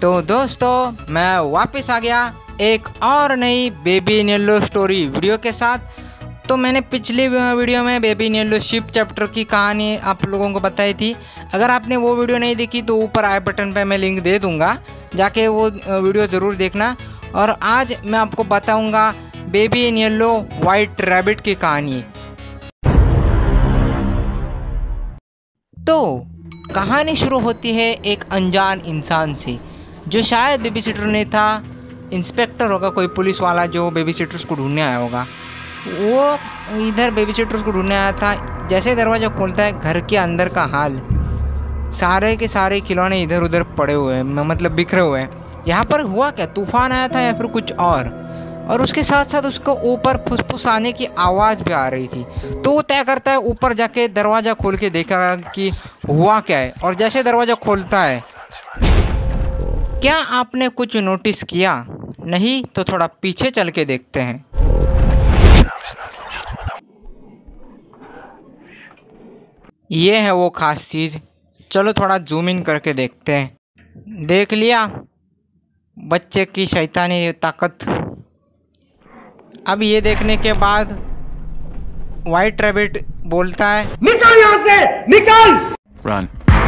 तो दोस्तों मैं वापस आ गया एक और नई baby in yellow story video के साथ। तो मैंने पिछली वीडियो में baby in yellow ship chapter की कहानी आप लोगों को बताई थी। अगर आपने वो वीडियो नहीं देखी तो ऊपर आई बटन पे मैं लिंक दे दूंगा, जाके वो वीडियो ज़रूर देखना। और आज मैं आपको बताऊंगा baby in yellow white rabbit की कहानी। तो कहानी शुरू होती है एक अनजान इंसान से, जो शायद बेबी सिटर नहीं था, इंस्पेक्टर होगा, कोई पुलिस वाला जो बेबी सिटर्स को ढूंढने आया होगा। वो इधर बेबी सिटर्स को ढूंढने आया था। जैसे दरवाज़ा खोलता है, घर के अंदर का हाल, सारे के सारे खिलौने इधर उधर पड़े हुए हैं, मतलब बिखरे हुए हैं। यहाँ पर हुआ क्या, तूफान आया था या फिर कुछ और उसके साथ साथ उसको ऊपर फुसफुसाने की आवाज़ भी आ रही थी। तो वो तय करता है ऊपर जाके दरवाज़ा खोल के देखा कि हुआ क्या है। और जैसे दरवाज़ा खोलता है, क्या आपने कुछ नोटिस किया? नहीं तो थोड़ा पीछे चल के देखते हैं। ये है वो खास चीज़। चलो थोड़ा जूम इन करके देखते हैं। देख लिया बच्चे की शैतानी ताकत। अब ये देखने के बाद वाइट रैबिट बोलता है, निकल यहाँ से, निकल! रन।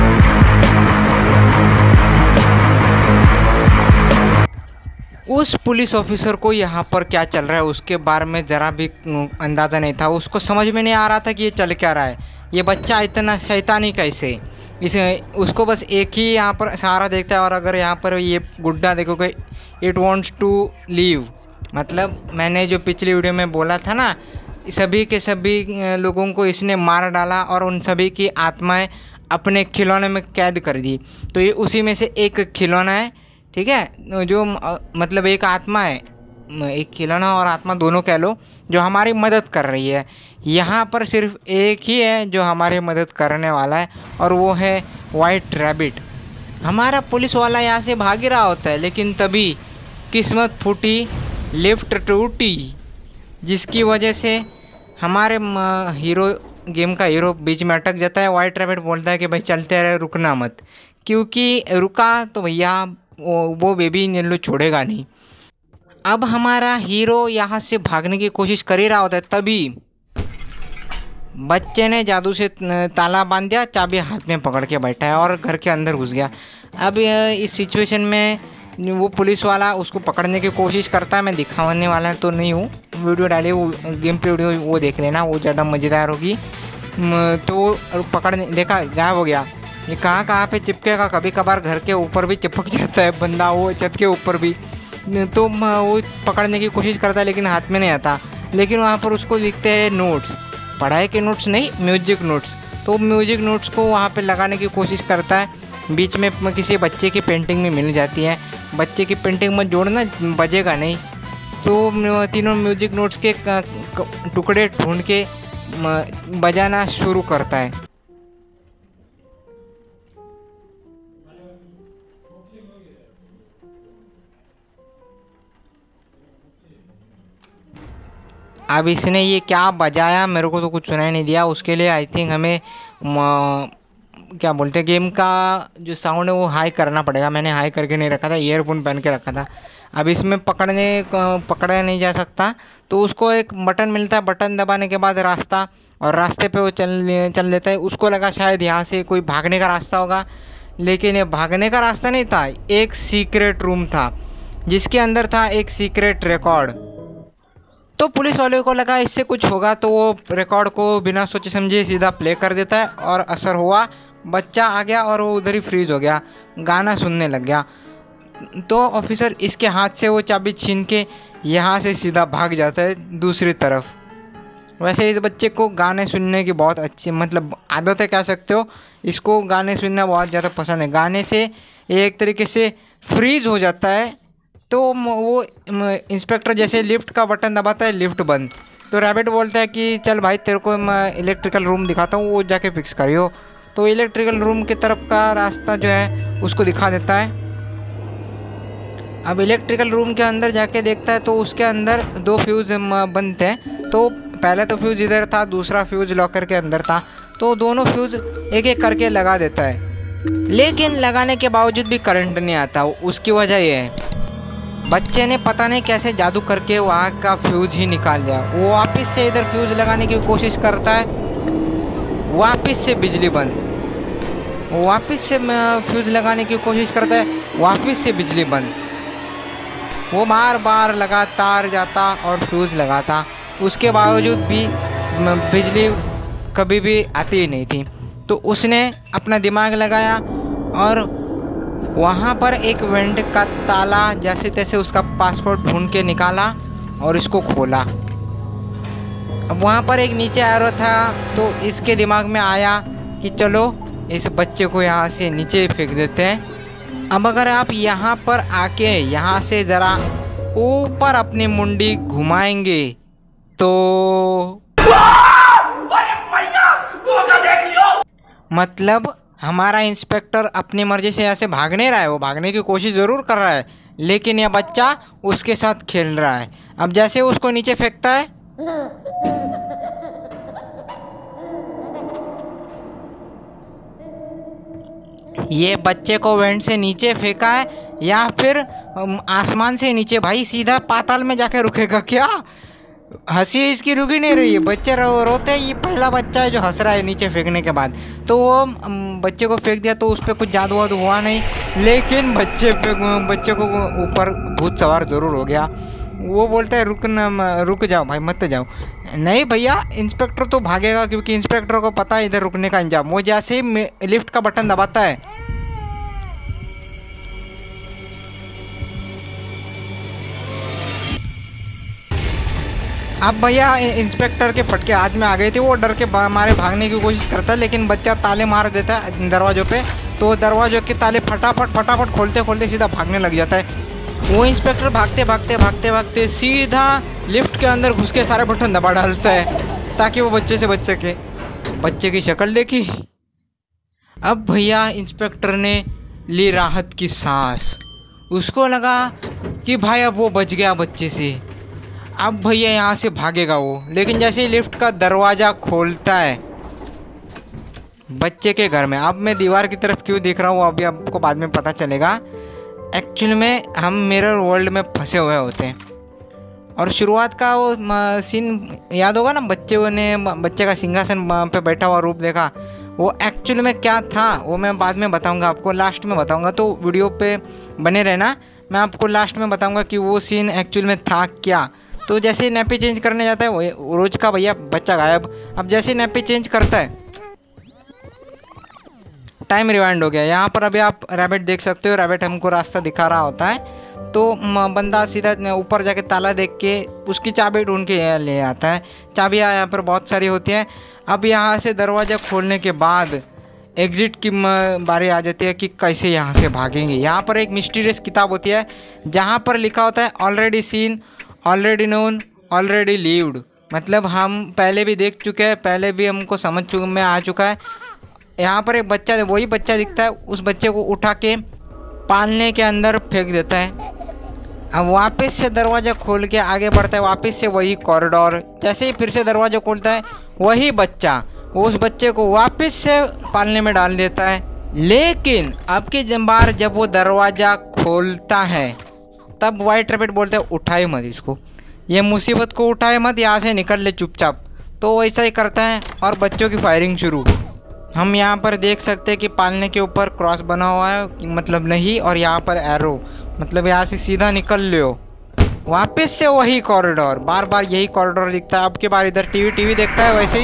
उस पुलिस ऑफिसर को यहाँ पर क्या चल रहा है उसके बारे में ज़रा भी अंदाज़ा नहीं था। उसको समझ में नहीं आ रहा था कि ये चल क्या रहा है, ये बच्चा इतना शैतानी कैसे। उसको बस एक ही यहाँ पर सहारा देखता है। और अगर यहाँ पर ये गुड्डा देखोगे, इट वॉन्ट्स टू लीव, मतलब मैंने जो पिछली वीडियो में बोला था ना, सभी के सभी लोगों को इसने मार डाला और उन सभी की आत्माएं अपने खिलौने में कैद कर दी। तो ये उसी में से एक खिलौना है, ठीक है, जो मतलब एक आत्मा है, एक खिलौना और आत्मा दोनों कह लो, जो हमारी मदद कर रही है। यहाँ पर सिर्फ एक ही है जो हमारी मदद करने वाला है, और वो है वाइट रैबिट। हमारा पुलिस वाला यहाँ से भाग ही रहा होता है, लेकिन तभी किस्मत फूटी, लिफ्ट टूटी, जिसकी वजह से हमारे हीरो, गेम का हीरो बीच में अटक जाता है। वाइट रैबिट बोलता है कि भाई चलते रहे, रुकना मत, क्योंकि रुका तो भैया वो बेबी इन येलो छोड़ेगा नहीं। अब हमारा हीरो यहाँ से भागने की कोशिश कर ही रहा होता है, तभी बच्चे ने जादू से ताला बांध दिया, चाबी हाथ में पकड़ के बैठा है और घर के अंदर घुस गया। अब इस सिचुएशन में वो पुलिस वाला उसको पकड़ने की कोशिश करता है। मैं दिखाने वाला तो नहीं हूँ, वीडियो डाली, वो गेम प्ले वीडियो वो देख लेना, वो ज़्यादा मज़ेदार होगी। तो पकड़ने देखा, गायब हो गया। ये कहाँ पे चिपकेगा, कभी कभार घर के ऊपर भी चिपक जाता है बंदा, वो छत के ऊपर भी। तो वो पकड़ने की कोशिश करता है लेकिन हाथ में नहीं आता। लेकिन वहाँ पर उसको लिखते हैं नोट्स, पढ़ाई के नोट्स नहीं, म्यूजिक नोट्स। तो म्यूजिक नोट्स को वहाँ पे लगाने की कोशिश करता है। बीच में किसी बच्चे की पेंटिंग में मिल जाती है। बच्चे की पेंटिंग में जोड़ना, बजेगा नहीं। तो तीनों म्यूजिक नोट्स के टुकड़े ढूंढ के बजाना शुरू करता है। अब इसने ये क्या बजाया, मेरे को तो कुछ सुनाई नहीं दिया। उसके लिए आई थिंक हमें क्या बोलते हैं, गेम का जो साउंड है वो हाई करना पड़ेगा। मैंने हाई करके नहीं रखा था, ईयरफोन पहन के रखा था। अब इसमें पकड़ा नहीं जा सकता, तो उसको एक बटन मिलता है, बटन दबाने के बाद रास्ता, और रास्ते पे वो चल लेता है। उसको लगा शायद यहाँ से कोई भागने का रास्ता होगा, लेकिन ये भागने का रास्ता नहीं था, एक सीक्रेट रूम था जिसके अंदर था एक सीक्रेट रिकॉर्ड। तो पुलिस वाले को लगा इससे कुछ होगा, तो वो रिकॉर्ड को बिना सोचे समझे सीधा प्ले कर देता है, और असर हुआ, बच्चा आ गया और वो उधर ही फ्रीज हो गया, गाना सुनने लग गया। तो ऑफिसर इसके हाथ से वो चाबी छीन के यहाँ से सीधा भाग जाता है दूसरी तरफ। वैसे इस बच्चे को गाने सुनने की बहुत अच्छी, मतलब आदत है कह सकते हो। इसको गाने सुनना बहुत ज़्यादा पसंद है। गाने से एक तरीके से फ्रीज हो जाता है। तो वो इंस्पेक्टर जैसे लिफ्ट का बटन दबाता है, लिफ्ट बंद। तो रैबिट बोलता है कि चल भाई तेरे को मैं इलेक्ट्रिकल रूम दिखाता हूँ, वो जाके फिक्स करियो। तो इलेक्ट्रिकल रूम की तरफ का रास्ता जो है उसको दिखा देता है। अब इलेक्ट्रिकल रूम के अंदर जाके देखता है तो उसके अंदर 2 फ्यूज़ बंद थे। तो पहला तो फ्यूज़ इधर था, दूसरा फ्यूज़ लॉकर के अंदर था। तो दोनों फ्यूज़ एक एक करके लगा देता है। लेकिन लगाने के बावजूद भी करंट नहीं आता। उसकी वजह ये है, बच्चे ने पता नहीं कैसे जादू करके वहाँ का फ्यूज ही निकाल दिया। वो वापस से इधर फ्यूज लगाने की कोशिश करता है, वापस से बिजली बंद। वापस से फ्यूज लगाने की कोशिश करता है, वापस से बिजली बंद। वो बार बार लगातार जाता और फ्यूज लगाता, उसके बावजूद भी बिजली कभी भी आती ही नहीं थी। तो उसने अपना दिमाग लगाया और वहाँ पर एक वेंट का ताला जैसे तैसे उसका पासपोर्ट ढूंढ के निकाला और इसको खोला। अब वहाँ पर एक नीचे एरो था, तो इसके दिमाग में आया कि चलो इस बच्चे को यहाँ से नीचे फेंक देते हैं। अब अगर आप यहाँ पर आके यहाँ से ज़रा ऊपर अपनी मुंडी घुमाएंगे तो मतलब हमारा इंस्पेक्टर अपनी मर्जी से यहाँ से भाग नहीं रहा है, वो भागने की कोशिश ज़रूर कर रहा है, लेकिन यह बच्चा उसके साथ खेल रहा है। अब जैसे उसको नीचे फेंकता है, ये बच्चे को वेंट से नीचे फेंका है या फिर आसमान से नीचे, भाई सीधा पाताल में जाके रुकेगा क्या? हंसी इसकी रुकी नहीं रही है, बच्चे रोते हैं। ये पहला बच्चा है जो हंस रहा है नीचे फेंकने के बाद। तो वो बच्चे को फेंक दिया तो उस पर कुछ जादू वादू हुआ नहीं, लेकिन बच्चे को ऊपर भूत सवार जरूर हो गया। वो बोलता है रुक जाओ भाई, मत जाओ। नहीं भैया, इंस्पेक्टर तो भागेगा, क्योंकि इंस्पेक्टर को पता है इधर रुकने का अंजाम। वो जैसे ही लिफ्ट का बटन दबाता है, अब भैया इंस्पेक्टर के फटके हाथ में आ गए थे। वो डर के मारे भागने की कोशिश करता है, लेकिन बच्चा ताले मार देता है दरवाजों पे। तो दरवाजों के ताले फटाफट खोलते खोलते सीधा भागने लग जाता है। वो इंस्पेक्टर भागते सीधा लिफ्ट के अंदर घुस के सारे बटन दबा डालता है ताकि वो बच्चे से बच सके। बच्चे की शक्ल देखी। अब भैया इंस्पेक्टर ने ली राहत की सांस। उसको लगा कि भाई अब वो बच गया बच्चे से, अब भैया यहाँ से भागेगा वो। लेकिन जैसे ही लिफ्ट का दरवाज़ा खोलता है बच्चे के घर में, अब मैं दीवार की तरफ क्यों देख रहा हूँ अभी आपको बाद में पता चलेगा। एक्चुअल में हम मिरर वर्ल्ड में फंसे हुए होते हैं। और शुरुआत का वो सीन याद होगा ना, बच्चे का सिंहासन पे बैठा हुआ रूप देखा। वो एक्चुअल में क्या था वो मैं बाद में बताऊंगा आपको, लास्ट में बताऊंगा, तो वीडियो पे बने रहना। मैं आपको लास्ट में बताऊंगा कि वो सीन एक्चुअल में था क्या। तो जैसे ही नैपी चेंज करने जाता है वो रोज का भैया बच्चा गायब। अब जैसे ही नैपी चेंज करता है टाइम रिवाइंड हो गया। यहाँ पर अभी आप रैबिट देख सकते हो, रैबिट हमको रास्ता दिखा रहा होता है। तो बंदा सीधा ऊपर जाके ताला देख के उसकी चाबी ढूंढ के ले आता है। चाबियाँ यहाँ पर बहुत सारी होती हैं। अब यहाँ से दरवाज़ा खोलने के बाद एग्जिट की बारी आ जाती है कि कैसे यहाँ से भागेंगे। यहाँ पर एक मिस्टीरियस किताब होती है जहाँ पर लिखा होता है already seen, already known, already leaved. मतलब हम पहले भी देख चुके हैं, पहले भी हमको समझ में आ चुका है। यहाँ पर एक बच्चा, वही बच्चा दिखता है, उस बच्चे को उठा के पालने के अंदर फेंक देता है। अब वापस से दरवाज़ा खोल के आगे बढ़ता है, वापस से वही कॉरिडोर। जैसे ही फिर से दरवाज़ा खोलता है वही बच्चा उस बच्चे को वापस से पालने में डाल देता है। लेकिन अब की बार जब वो दरवाज़ा खोलता है तब वाइट रैबिट बोलते हैं उठाए मत इसको, ये मुसीबत को उठाए मत, यहाँ से निकल ले चुपचाप। तो वैसा ही करता है और बच्चों की फायरिंग शुरू। हम यहाँ पर देख सकते हैं कि पालने के ऊपर क्रॉस बना हुआ है, मतलब नहीं, और यहाँ पर एरो, मतलब यहाँ से सीधा निकल लो। वापस से वही कॉरिडोर, बार बार यही कॉरिडोर दिखता है। अब की बार इधर टीवी देखता है, वैसे ही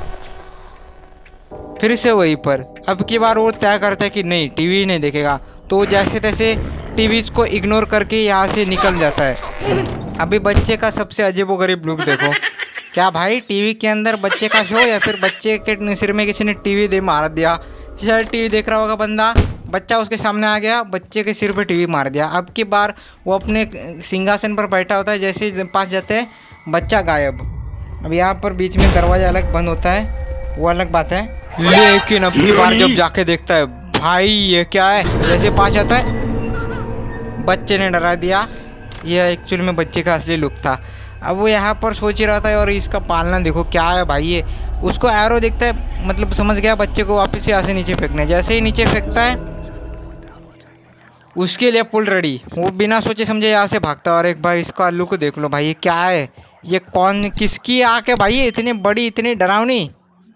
फिर से वहीं पर। अब की बार वो तय करता है कि नहीं, टीवी नहीं देखेगा। तो जैसे तैसे टीवी को इग्नोर करके यहाँ से निकल जाता है। अभी बच्चे का सबसे अजीबोगरीब लुक देखो। क्या भाई, टीवी के अंदर बच्चे का शो, या फिर बच्चे के सिर में किसी ने टीवी दे मार दिया। शायद टीवी देख रहा होगा बंदा, बच्चा उसके सामने आ गया, बच्चे के सिर पे टीवी मार दिया। अब की बार वो अपने सिंहासन पर बैठा होता है, जैसे ही पास जाते हैं बच्चा गायब। अब यहाँ पर बीच में दरवाजा अलग बंद होता है, वो अलग बात है। लेकिन अब की बार जब जाके देखता है, भाई ये क्या है, जैसे पास जाता है बच्चे ने डरा दिया। यह एक्चुअल में बच्चे का असली लुक था। अब वो यहाँ पर सोच ही रहा था, और इसका पालना देखो क्या है भाई ये। उसको एरो दिखता है, मतलब समझ गया बच्चे को वापस से यहाँ से नीचे फेंकना है। जैसे ही नीचे फेंकता है उसके लिए पुल रेडी, वो बिना सोचे समझे यहाँ से भागता है। और एक बार इसका लुक देख लो भाई, ये क्या है, ये कौन किसकी आँख है भाई, ये इतनी बड़ी इतनी डरावनी।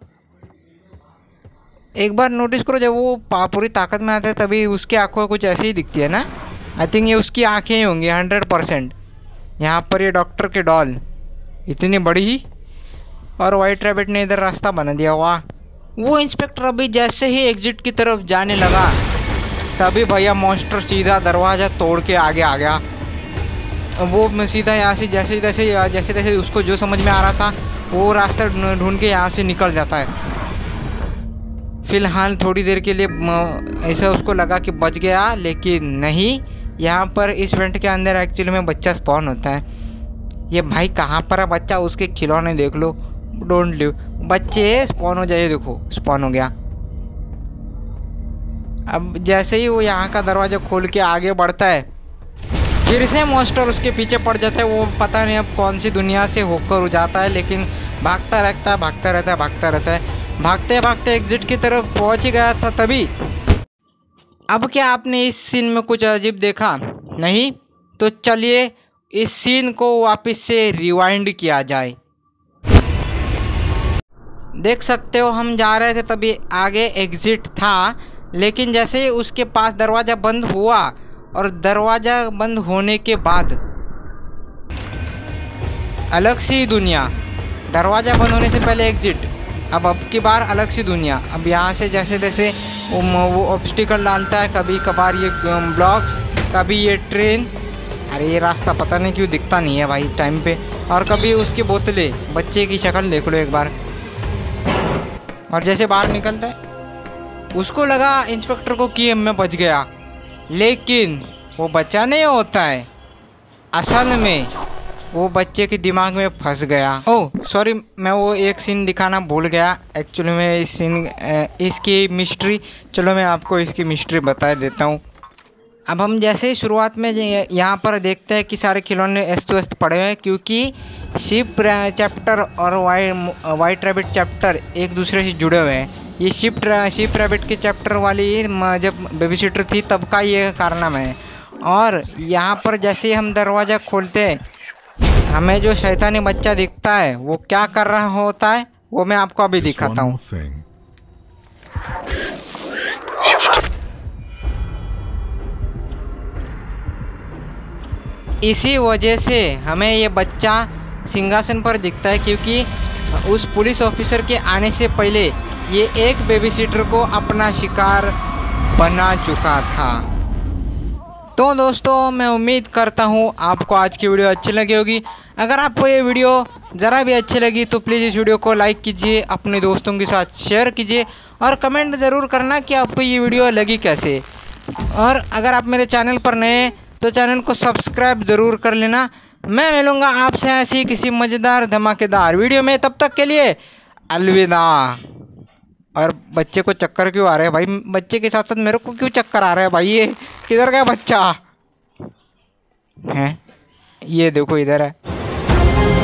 एक बार नोटिस करो, जब वो पूरी ताकत में आता है तभी उसकी आंखों कुछ ऐसे ही दिखती है ना। आई थिंक ये उसकी आंखें ही होंगी 100%। यहाँ पर ये डॉक्टर के डॉल इतनी बड़ी, और वाइट रैबिट ने इधर रास्ता बना दिया। वाह। वो इंस्पेक्टर अभी जैसे ही एग्जिट की तरफ जाने लगा तभी भैया मॉन्स्टर सीधा दरवाज़ा तोड़ के आगे आ गया। वो सीधा यहाँ से जैसे जैसे उसको जो समझ में आ रहा था वो रास्ता ढूंढ के यहाँ से निकल जाता है। फिलहाल थोड़ी देर के लिए ऐसा उसको लगा कि बच गया, लेकिन नहीं। यहाँ पर इस वेंट के अंदर एक्चुअली में बच्चा स्पॉन होता है। ये भाई कहाँ पर है बच्चा, उसके खिलौने देख लो, डोंट लिव बच्चे स्पॉन हो जाए। देखो स्पॉन हो गया। अब जैसे ही वो यहाँ का दरवाज़ा खोल के आगे बढ़ता है फिर से मॉन्स्टर उसके पीछे पड़ जाता है। वो पता नहीं अब कौन सी दुनिया से होकर जाता है, लेकिन भागता रहता है भागता रहता है भागता रहता है। भागते भागते एग्जिट की तरफ पहुंच ही गया था तभी। अब क्या आपने इस सीन में कुछ अजीब देखा? नहीं? तो चलिए इस सीन को वापस से रिवाइंड किया जाए। देख सकते हो हम जा रहे थे तभी आगे एग्जिट था, लेकिन जैसे ही उसके पास दरवाज़ा बंद हुआ और दरवाज़ा बंद होने के बाद अलग सी दुनिया। दरवाज़ा बंद होने से पहले एग्जिट, अब की बार अलग सी दुनिया। अब यहाँ से जैसे जैसे वो ऑब्स्टिकल डालता है, कभी कभार ये ब्लॉक्स, कभी ये ट्रेन। अरे ये रास्ता पता नहीं क्यों दिखता नहीं है भाई टाइम पे। और कभी उसकी बोतलें, बच्चे की शक्ल देख लो एक बार। और जैसे बाहर निकलता है उसको लगा इंस्पेक्टर को कि मैं बच गया, लेकिन वो बचा नहीं होता है। असल में वो बच्चे के दिमाग में फंस गया। ओह सॉरी, मैं वो एक सीन दिखाना भूल गया एक्चुअली में। इस सीन इसकी मिस्ट्री, चलो मैं आपको इसकी मिस्ट्री बता देता हूँ। अब हम जैसे ही शुरुआत में यहाँ पर देखते हैं कि सारे खिलौने अस्त व्यस्त पड़े हुए हैं, क्योंकि शिप चैप्टर और वाइट रैबिट चैप्टर एक दूसरे से जुड़े हुए हैं। ये शिप रैबिट के चैप्टर वाली जब बेबी सिटर थी तब का ये कारनामा है। और यहाँ पर जैसे ही हम दरवाज़ा खोलते हैं हमें जो शैतानी बच्चा दिखता है वो क्या कर रहा होता है वो मैं आपको अभी दिखाता हूँ। इसी वजह से हमें ये बच्चा सिंहासन पर दिखता है, क्योंकि उस पुलिस ऑफिसर के आने से पहले ये एक बेबी सिटर को अपना शिकार बना चुका था। तो दोस्तों मैं उम्मीद करता हूँ आपको आज की वीडियो अच्छी लगी होगी। अगर आपको ये वीडियो ज़रा भी अच्छी लगी तो प्लीज़ इस वीडियो को लाइक कीजिए, अपने दोस्तों के साथ शेयर कीजिए और कमेंट ज़रूर करना कि आपको ये वीडियो लगी कैसे। और अगर आप मेरे चैनल पर नए हैं तो चैनल को सब्सक्राइब ज़रूर कर लेना। मैं मिलूँगा आपसे ऐसी किसी मज़ेदार धमाकेदार वीडियो में, तब तक के लिए अलविदा। और बच्चे को चक्कर क्यों आ रहे हैं भाई? बच्चे के साथ साथ मेरे को क्यों चक्कर आ रहा है भाई? ये किधर गया बच्चा है? ये देखो इधर है।